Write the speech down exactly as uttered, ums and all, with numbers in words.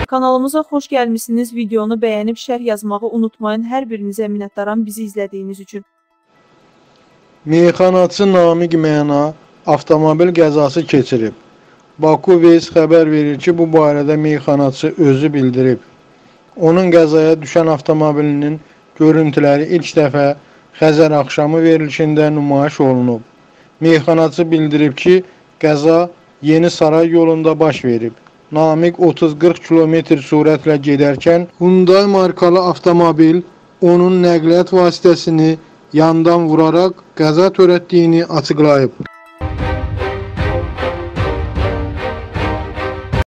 Kanalımıza xoş gəlmişsiniz. Videonu bəyənib şərh yazmağı unutmayın. Hər birinizə minnətdaram bizi izlədiyiniz üçün. Meyxanaçı Namiq Məna avtomobil qəzası keçirib. Baku Veys xəbər verir ki, bu barədə meyxanaçı özü bildirib. Onun qəzaya düşən avtomobilinin görüntüləri ilk dəfə Xəzər axşamı verilişində nümayiş olunub. Meyxanaçı bildirib ki, qəza Yeni Saray yolunda baş verib. Namiq otuz qırx kilometr sürətlə gedərkən Hyundai markalı avtomobil onun nəqliyyat vasitəsini yandan vuraraq qəza törətdiyini açıqlayıb.